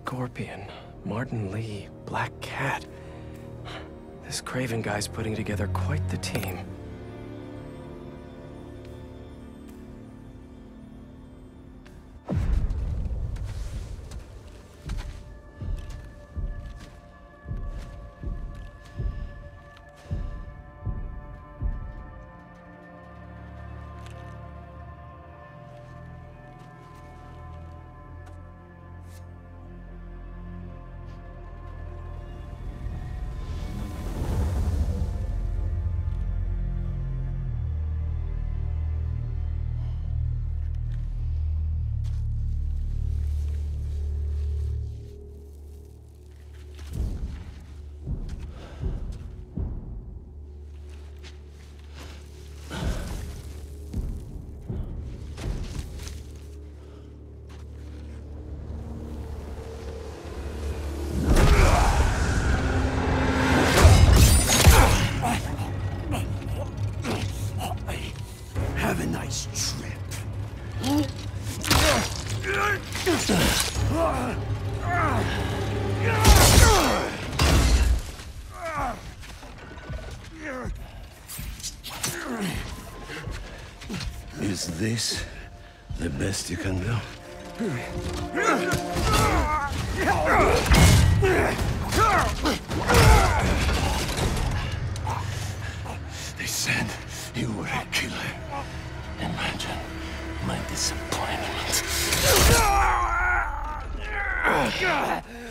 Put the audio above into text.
Scorpion, Martin Lee, Black Cat. This Craven guy's putting together quite the team. Have a nice trip. Is this the best you can do? They said you were a killer. Imagine my disappointment.